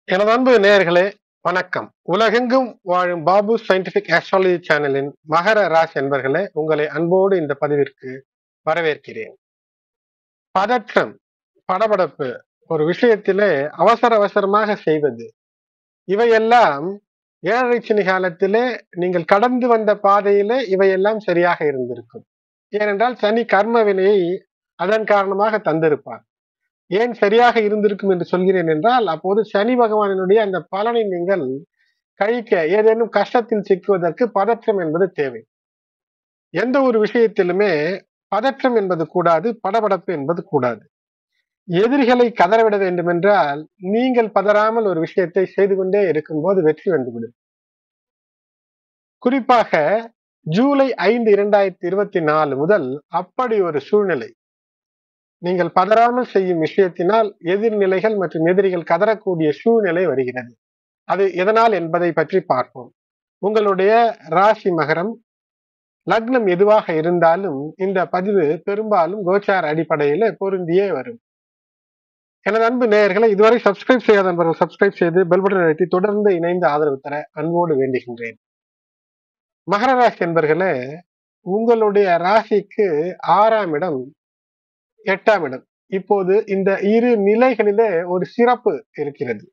எனது அன்பு நேயர்களே, வணக்கம். உலகெங்கும் வாழும் பாபு சயின்டிபிக் ஆஸ்ட்ராலஜி சேனலின் மகர ராசி என்பர்களே, உங்களை அன்போடு இந்த பதிவிற்கு வரவேற்கிறேன். பதற்றம், படபடப்பு, ஒரு விஷயத்திலே அவசர அவசரமாக செய்வது, இவையெல்லாம் ஏழரை சனி காலத்திலே நீங்கள் கடந்து வந்த பாதையிலே இவையெல்லாம் சரியாக இருந்திருக்கும். ஏனென்றால் சனி கர்ம வினையை அதன் காரணமாக தந்திருப்பார். ஏன் சரியாக இருந்திருக்கும் என்று சொல்கிறேன் என்றால், அப்போது சனி பகவானினுடைய அந்த பலனை நீங்கள் கழிக்க ஏதேனும் கஷ்டத்தில் சிக்குவதற்கு பதற்றம் என்பது தேவை. எந்த ஒரு விஷயத்திலுமே பதற்றம் என்பது கூடாது, படபடப்பு என்பது கூடாது. எதிரிகளை கதறவிட வேண்டும் என்றால் நீங்கள் பதறாமல் ஒரு விஷயத்தை செய்து கொண்டே இருக்கும்போது வெற்றி வந்துவிடும். குறிப்பாக ஜூலை 5, 2024 முதல் அப்படி ஒரு சூழ்நிலை. நீங்கள் பதறாமல் செய்யும் விஷயத்தினால் எதிர்நிலைகள் மற்றும் எதிரிகள் கதறக்கூடிய சூழ்நிலை வருகிறது. அது எதனால் என்பதை பற்றி பார்ப்போம். உங்களுடைய ராசி மகரம், லக்னம் எதுவாக இருந்தாலும் இந்த பதிவு பெரும்பாலும் கோச்சார அடிப்படையில பொருந்தியே வரும். எனது அன்பு நேயர்களை இதுவரை சப்ஸ்கிரைப் செய்யாத நண்பர்கள் சப்ஸ்கிரைப் செய்து பெல் பட்டன் அழுத்தி தொடர்ந்து இணைந்து ஆதரவு தர அன்போடு வேண்டுகின்றேன். மகர ராசி என்பர்களே, உங்களுடைய ராசிக்கு 6ஆம் இடம், 8ஆம் இடம். இப்போது இந்த இரு நிலைகளிலே ஒரு சிறப்பு இருக்கிறது.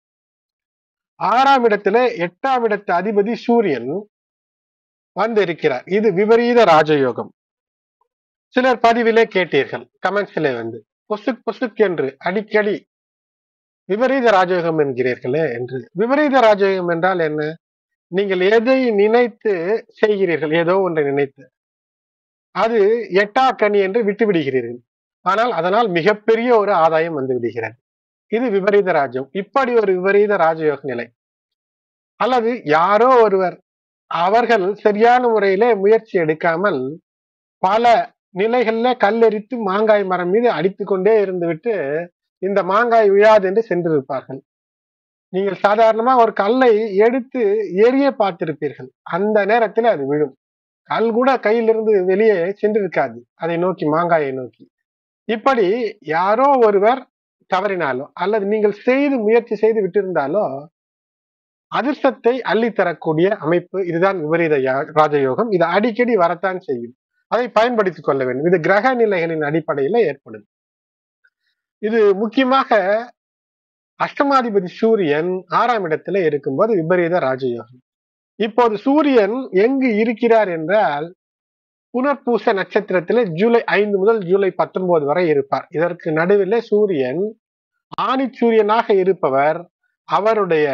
6ஆம் இடத்திலே 8ஆம் இடத்து அதிபதி சூரியன் வந்து இருக்கிறார். இது விபரீத ராஜயோகம். சிலர் பதிவிலே கேட்டீர்கள், கமெண்ட்ஸிலே வந்து பொசுக் பொசுக் என்று அடிக்கடி விபரீத ராஜயோகம் என்கிறீர்களே என்று. விபரீத ராஜயோகம் என்றால் என்ன? நீங்கள் எதை நினைத்து செய்கிறீர்கள், ஏதோ ஒன்றை நினைத்து, அது எட்டா கனி என்று விட்டு விடுகிறீர்கள். ஆனால் அதனால் மிகப்பெரிய ஒரு ஆதாயம் வந்து விடுகிறது. இது விபரீத ராஜயோகம். இப்படி ஒரு விபரீத ராஜயோக நிலை. அல்லது யாரோ ஒருவர், அவர்கள் சரியான முறையிலே முயற்சி எடுக்காமல் பல நிலைகள்ல கல்லெரித்து மாங்காய் மரம் மீது அடித்துக் கொண்டே இருந்துவிட்டு இந்த மாங்காய் விழாது என்று சென்றிருப்பார்கள். நீங்கள் சாதாரணமா ஒரு கல்லை எடுத்து எரிய பார்த்திருப்பீர்கள். அந்த நேரத்தில் அது விழும். கல் கூட கையிலிருந்து வெளியே சென்றிருக்காது, அதை நோக்கி, மாங்காயை நோக்கி. இப்படி யாரோ ஒருவர் தவறினாலோ அல்லது நீங்கள் செய்து முயற்சி செய்து விட்டிருந்தாலோ அதிர்ஷ்டத்தை அள்ளித்தரக்கூடிய அமைப்பு. இதுதான் விபரீத ராஜயோகம். இது அடிக்கடி வரத்தான் செய்யும். அதை பயன்படுத்திக் கொள்ள வேண்டும். இது கிரக நிலைகளின் அடிப்படையில ஏற்படுது. இது முக்கியமாக அஷ்டமாதிபதி சூரியன் 6ஆம் இடத்துல இருக்கும்போது விபரீத ராஜயோகம். இப்போது சூரியன் எங்கு இருக்கிறார் என்றால் புனர்பூச நட்சத்திரத்திலே ஜூலை 5 முதல் ஜூலை 19 வரை இருப்பார். இதற்கு நடுவில் சூரியன் ஆணி சூரியனாக இருப்பவர் அவருடைய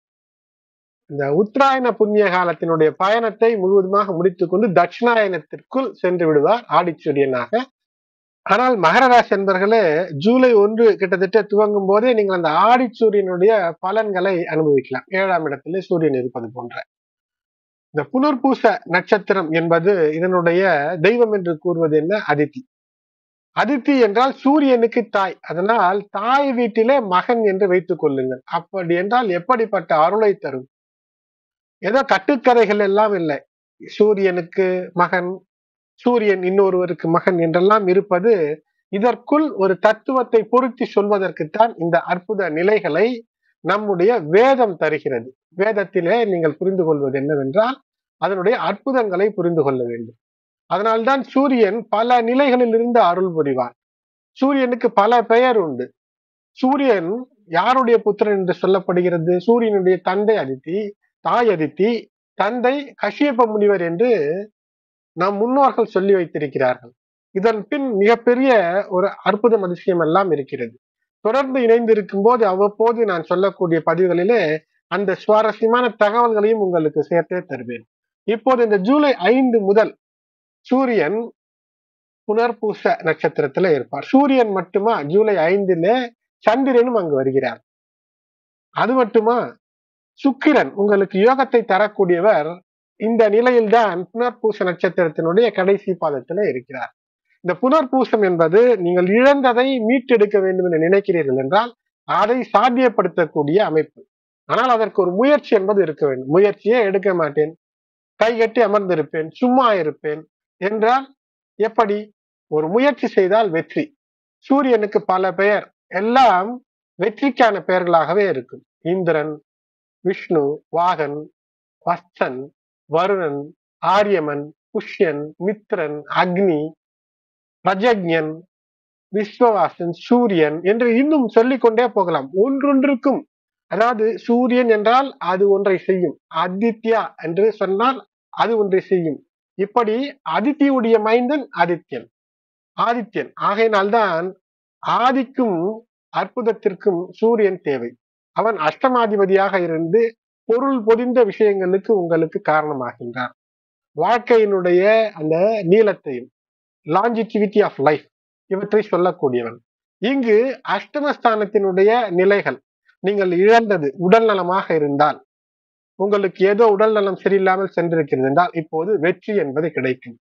இந்த உத்தராயண புண்ணிய காலத்தினுடைய பயணத்தை முழுவதுமாக முடித்துக் கொண்டு தட்சிணாயனத்திற்குள் சென்று விடுவார் ஆடிச்சூரியனாக. ஆனால் மகர ராசி என்பர்களே, ஜூலை 1 கிட்டத்தட்ட துவங்கும் போதே நீங்கள் அந்த ஆடிச்சூரியனுடைய பலன்களை அனுபவிக்கலாம். 7ஆம் இடத்திலே சூரியன் இருப்பது போன்ற. இந்த புனர்பூச நட்சத்திரம் என்பது இதனுடைய தெய்வம் என்று கூறுவது என்ன? அதித்தி. அதித்தி என்றால் சூரியனுக்கு தாய். அதனால் தாய் வீட்டிலே மகன் என்று வைத்துக் கொள்ளுங்கள். அப்படி என்றால் எப்படிப்பட்ட அருளை தரும்? ஏதோ கட்டுக்கதைகள் எல்லாம் இல்லை. சூரியனுக்கு மகன், சூரியன் இன்னொருவருக்கு மகன் என்றெல்லாம் இருப்பது இதற்குள் ஒரு தத்துவத்தை பொருத்தி சொல்வதற்குத்தான் இந்த அற்புத நிலைகளை நம்முடைய வேதம் தருகிறது. வேதத்திலே நீங்கள் புரிந்து கொள்வது என்னவென்றால் அதனுடைய அற்புதங்களை புரிந்து கொள்ள வேண்டும். அதனால்தான் சூரியன் பல நிலைகளில் இருந்து அருள் புரிவார். சூரியனுக்கு பல பெயர் உண்டு. சூரியன் யாருடைய புத்திரன் என்று சொல்லப்படுகிறது? சூரியனுடைய தந்தை அதித்தி, தாய் அதித்தி, தந்தை கஷ்யப முனிவர் என்று நம் முன்னோர்கள் சொல்லி வைத்திருக்கிறார்கள். இதன் பின் மிகப்பெரிய ஒரு அற்புதம், அதிசயம் எல்லாம் இருக்கிறது. தொடர்ந்து இணைந்து இருக்கும் போது அவ்வப்போது நான் சொல்லக்கூடிய பதிவுகளிலே அந்த சுவாரஸ்யமான தகவல்களையும் உங்களுக்கு சேர்த்தே தருவேன். இப்போது இந்த ஜூலை 5 முதல் சூரியன் புனர்பூச நட்சத்திரத்துல இருப்பார். சூரியன் மட்டுமா? ஜூலை 5 சந்திரனும் அங்கு வருகிறார். அது மட்டுமா? சுக்கிரன், உங்களுக்கு யோகத்தை தரக்கூடியவர், இந்த நிலையில்தான் புனர்பூச நட்சத்திரத்தினுடைய கடைசி பாதத்துல இருக்கிறார். இந்த புனர்பூசம் என்பது நீங்கள் இழந்ததை மீட்டெடுக்க வேண்டும் என்று நினைக்கிறீர்கள் என்றால் அதை சாத்தியப்படுத்தக்கூடிய அமைப்பு. ஆனால் அதற்கு ஒரு முயற்சி என்பது இருக்க வேண்டும். முயற்சியே எடுக்க மாட்டேன், கை கட்டி அமர்ந்திருப்பேன், சும்மா இருப்பேன் என்றால் எப்படி? ஒரு முயற்சி செய்தால் வெற்றி. சூரியனுக்கு பல பெயர், எல்லாம் வெற்றிக்கான பெயர்களாகவே இருக்கும். இந்திரன், விஷ்ணு, வாகன், வஸ்தன், வருணன், ஆரியமன், புஷ்யன், மித்ரன், அக்னி, பிரஜக்ஞன், விஸ்வவாசன், சூரியன் என்று இன்னும் சொல்லிக்கொண்டே போகலாம். ஒன்றொன்றுக்கும், அதாவது சூரியன் என்றால் அது ஒன்றை செய்யும், ஆதித்யா என்று சொன்னால் அது ஒன்றை செய்யும். இப்படி அதித்தியுடைய மைந்தன் ஆதித்யன். ஆகையினால்தான் ஆதிக்கும் அற்புதத்திற்கும் சூரியன் தேவை. அவன் அஷ்டமாதிபதியாக இருந்து பொருள் பொதிந்த விஷயங்களுக்கு உங்களுக்கு காரணமாகின்றார். வாழ்க்கையினுடைய அந்த நீளத்தையும், லாஞ்சிட்டிவிட்டி ஆஃப் லைஃப், இவற்றை சொல்லக்கூடியவன். இங்கு அஷ்டமஸ்தானத்தினுடைய நிலைகள், நீங்கள் இழந்தது உடல் நலமாக இருந்தால், உங்களுக்கு ஏதோ உடல் நலம் சரியில்லாமல் சென்றிருக்கிறது என்றால் இப்போது வெற்றி என்பது கிடைக்கும்.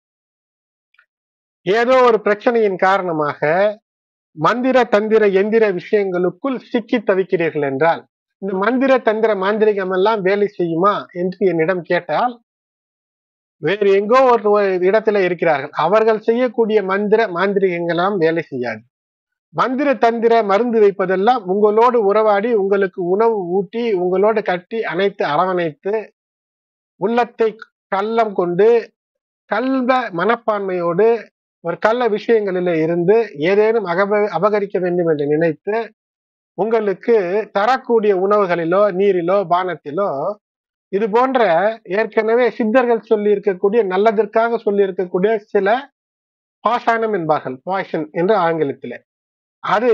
ஏதோ ஒரு பிரச்சனையின் காரணமாக மந்திர தந்திர எந்திர விஷயங்களுக்குள் சிக்கி தவிக்கிறீர்கள் என்றால், இந்த மந்திர தந்திர மாந்திரிகம் எல்லாம் வேலை செய்யுமா என்று என்னிடம் கேட்டால், வேறு எங்கோ ஒரு இடத்துல இருக்கிறார்கள், அவர்கள் செய்யக்கூடிய மந்திர மாந்திரிகங்களாம் வேலை செய்யாது. மந்திர தந்திர மருந்து வைப்பதெல்லாம் உங்களோடு உறவாடி, உங்களுக்கு உணவு ஊட்டி, உங்களோடு கட்டி அணைத்து அரவணைத்து, உள்ளத்தை கள்ளம் கொண்டு கல்வ மனப்பான்மையோடு ஒரு கள்ள விஷயங்களில இருந்து ஏதேனும் அபகரிக்க வேண்டும் என்று நினைத்து உங்களுக்கு தரக்கூடிய உணவுகளிலோ நீரிலோ பானத்திலோ இது போன்ற ஏற்கனவே சித்தர்கள் சொல்லி இருக்கக்கூடிய, நல்லதற்காக சொல்லி இருக்கக்கூடிய சில பாஷாணம் என்பார்கள், பாய்சன் என்று ஆங்கிலத்திலே, அதை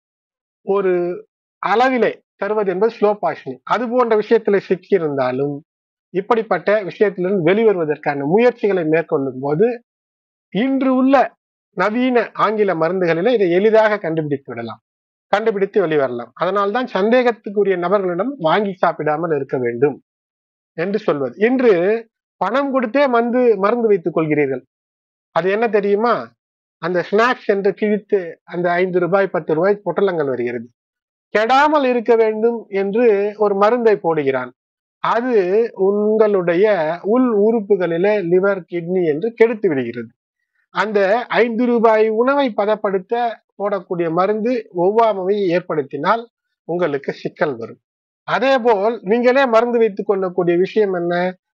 ஒரு அளவிலே தருவது என்பது ஸ்லோ பாய்சனிங். அது போன்ற விஷயத்துல சிக்கியிருந்தாலும் இப்படிப்பட்ட விஷயத்திலிருந்து வெளிவருவதற்கான முயற்சிகளை மேற்கொள்ளும் போது இன்று உள்ள நவீன ஆங்கில மருந்துகளில இதை எளிதாக கண்டுபிடித்து வெளிவரலாம். அதனால்தான் சந்தேகத்துக்குரிய நபர்களிடம் வாங்கி சாப்பிடாமல் இருக்க வேண்டும் என்று சொல்வது. இன்று பணம் கொடுத்தே மருந்து வைத்துக் கொள்கிறீர்கள். அது என்ன தெரியுமா? அந்த ஸ்நாக்ஸ் என்று கிழித்து அந்த 5 ரூபாய் 10 ரூபாய் பொட்டலங்கள் வருகிறது. கெடாமல் இருக்க வேண்டும் என்று ஒரு மருந்தை போடுகிறான். அது உங்களுடைய உள் உறுப்புகளிலே லிவர், கிட்னி என்று கெடுத்து விடுகிறது. அந்த 5 ரூபாய் உணவை பதப்படுத்த போடக்கூடிய மருந்து ஒவ்வாமையை ஏற்படுத்தினால் உங்களுக்கு சிக்கல் வரும். அதே போல் நீங்களே மருந்து வைத்துக் கொள்ளக்கூடிய விஷயம் என்ன?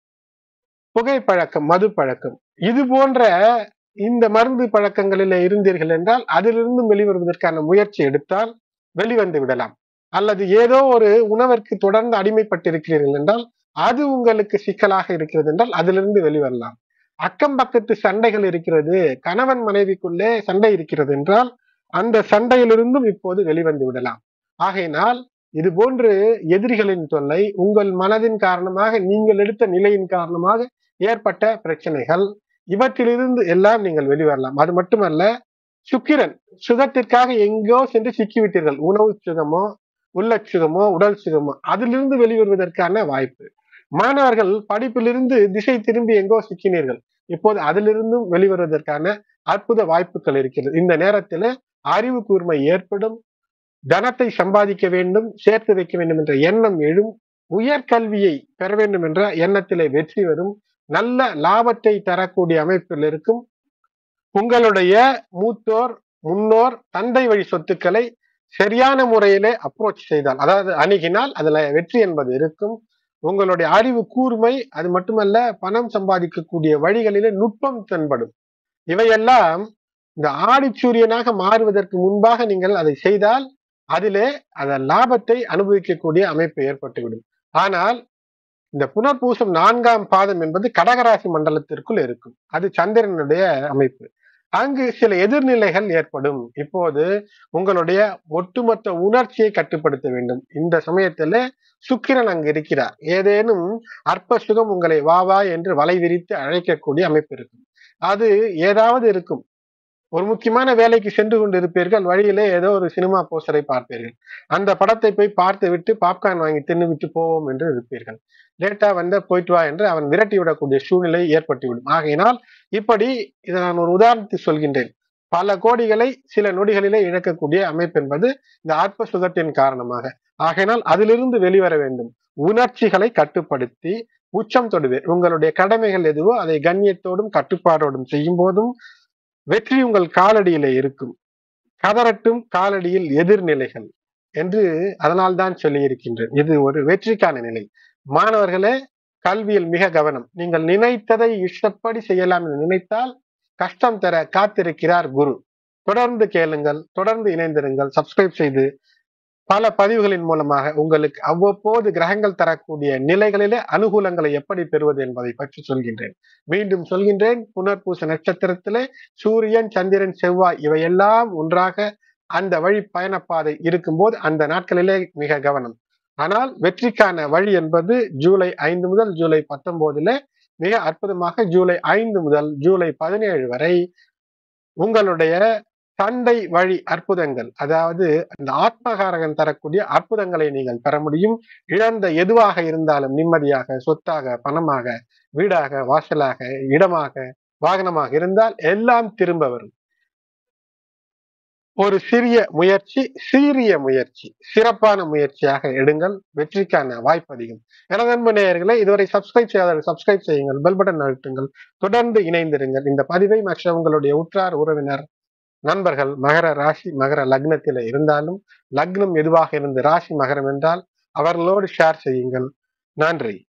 புகைப்பழக்கம், மது பழக்கம். இது போன்ற இந்த மருந்து பழக்கங்களில் இருந்தீர்கள் என்றால் அதிலிருந்து வெளிவருவதற்கான முயற்சி எடுத்தால் வெளிவந்து விடலாம். அல்லது ஏதோ ஒரு உணவிற்கு தொடர்ந்து அடிமைப்பட்டிருக்கிறீர்கள் என்றால் அது உங்களுக்கு சிக்கலாக இருக்கிறது என்றால் அதிலிருந்து வெளிவரலாம். அக்கம் பக்கத்து சண்டைகள் இருக்கிறது, கணவன் மனைவிக்குள்ளே சண்டை இருக்கிறது என்றால் அந்த சண்டையிலிருந்தும் இப்போது வெளிவந்து விடலாம். ஆகையினால் இது போன்று எதிரிகளின் தொல்லை, உங்கள் மனதின் காரணமாக, நீங்கள் எடுத்த நிலையின் காரணமாக ஏற்பட்ட பிரச்சனைகள், இவற்றிலிருந்து எல்லாம் நீங்கள் வெளிவரலாம். அது மட்டுமல்ல, சுக்கிரன் சுகத்திற்காக எங்கோ சென்று சிக்கிவிட்டீர்கள், உணவு சுகமோ உள்ள சுகமோ உடல் சுகமோ, அதிலிருந்து வெளிவருவதற்கான வாய்ப்பு. மாணவர்கள் படிப்பிலிருந்து திசை திரும்பி எங்கோ சிக்கினீர்கள், இப்போது அதிலிருந்தும் வெளிவருவதற்கான அற்புத வாய்ப்புகள் இருக்கிறது. இந்த நேரத்தில் அறிவு கூர்மை ஏற்படும், தனத்தை சம்பாதிக்க வேண்டும், சேர்த்து வைக்க வேண்டும் என்ற எண்ணம் எழும், உயர்கல்வியை பெற வேண்டும் என்ற எண்ணத்திலே வெற்றி வரும், நல்ல லாபத்தை தரக்கூடிய அமைப்பில் இருக்கும். உங்களுடைய மூத்தோர், முன்னோர், தந்தை வழி சொத்துக்களை சரியான முறையிலே அப்ரோச் செய்தால், அதாவது அணுகினால் அதுல வெற்றி என்பது இருக்கும். உங்களுடைய அறிவு கூர்மை, அது மட்டுமல்ல பணம் சம்பாதிக்கக்கூடிய வழிகளிலே நுட்பம் தென்படும். இவையெல்லாம் இந்த ஆடிச்சூரியனாக மாறுவதற்கு முன்பாக நீங்கள் அதை செய்தால் அதிலே அந்த லாபத்தை அனுபவிக்கக்கூடிய அமைப்பு ஏற்பட்டுவிடும். ஆனால் இந்த புனர்பூசம் 4ஆம் பாதம் என்பது கடகராசி மண்டலத்திற்குள் இருக்கும். அது சந்திரனுடைய அமைப்பு. அங்கு சில எதிர்நிலைகள் ஏற்படும். இப்போது உங்களுடைய ஒட்டுமொத்த உணர்ச்சியை கட்டுப்படுத்த வேண்டும். இந்த சமயத்துல சுக்கிரன் அங்கு இருக்கிறார். ஏதேனும் அற்ப சுகம் உங்களை வா வா என்று வலை விரித்து அழைக்கக்கூடிய அமைப்பு இருக்கும். அது ஏதாவது இருக்கும். ஒரு முக்கியமான வேலைக்கு சென்று கொண்டு இருப்பீர்கள், வழியிலே ஏதோ ஒரு சினிமா போஸ்டரை பார்ப்பீர்கள், அந்த படத்தை போய் பார்த்து விட்டு பாப்கார்ன் வாங்கி தின்னு விட்டு போவோம் என்று இருப்பீர்கள். லேட்டா வந்த போயிட்டு வா என்று அவன் விரட்டி விடக்கூடிய சூழ்நிலை ஏற்பட்டுவிடும். ஆகையினால் இப்படி இதை நான் ஒரு உதாரணத்தை சொல்கின்றேன். பல கோடிகளை சில நொடிகளிலே இழக்கக்கூடிய அமைப்பு என்பது இந்த அற்ப சுகத்தின் காரணமாக. ஆகையினால் அதிலிருந்து வெளிவர வேண்டும். உணர்ச்சிகளை கட்டுப்படுத்தி உச்சம் தொடுவேன். உங்களுடைய கடமைகள் எதுவோ அதை கண்ணியத்தோடும் கட்டுப்பாடோடும் செய்யும் போதும் வெற்றி உங்கள் காலடியிலே இருக்கும். கதறட்டும் காலடியில் எதிர்நிலைகள். என்று அதனால் தான் சொல்லி இருக்கின்றேன். இது ஒரு வெற்றிக்கான நிலை. மாணவர்களே, கல்வியில் மிக கவனம். நீங்கள் நினைத்ததை இஷ்டப்படி செய்யலாம் என்று நினைத்தால் கஷ்டம் தர காத்திருக்கிறார் குரு. தொடர்ந்து கேளுங்கள், தொடர்ந்து இணைந்திருங்கள், சப்ஸ்கிரைப் செய்து பல பதிவுகளின் மூலமாக உங்களுக்கு அவ்வப்போது கிரகங்கள் தரக்கூடிய நிலைகளிலே அனுகூலங்களை எப்படி பெறுவது என்பதை பற்றி சொல்கின்றேன். மீண்டும் சொல்கின்றேன், புனர்பூச நட்சத்திரத்திலே சூரியன், சந்திரன், செவ்வாய் இவையெல்லாம் ஒன்றாக அந்த வழி பயணப்பாதை இருக்கும்போது அந்த நாட்களிலே மிக கவனம். ஆனால் வெற்றிக்கான வழி என்பது ஜூலை 5 முதல் ஜூலை 19 மிக அற்புதமாக ஜூலை 5 முதல் ஜூலை 17 வரை உங்களுடைய தந்தை வழி அற்புதங்கள், அதாவது அந்த ஆத்மகாரகன் தரக்கூடிய அற்புதங்களை நீங்கள் பெற முடியும். இழந்த எதுவாக இருந்தாலும் நிம்மதியாக, சொத்தாக, பணமாக, வீடாக, வாசலாக, இடமாக, வாகனமாக இருந்தால் எல்லாம் திரும்ப வரும். ஒரு சிறிய முயற்சி, சீரிய முயற்சி, சிறப்பான முயற்சியாக எடுங்கள். வெற்றிக்கான வாய்ப்பு அதிகம். எனது அன்பு நேயர்களை, இதுவரை சப்ஸ்கிரைப் செய்யாதவர்கள் சப்ஸ்கிரைப் செய்யுங்கள், பெல் பட்டன் அழுத்துங்கள், தொடர்ந்து இணைந்திருங்கள். இந்த பதிவை மற்ற உங்களுடைய உற்றார் உறவினர் நண்பர்கள் மகர ராசி மகர லக்னத்தில இருந்தாலும், லக்னம் எதுவாக இருந்து ராசி மகரம் என்றால் அவர்களோடு ஷேர் செய்யுங்கள். நன்றி.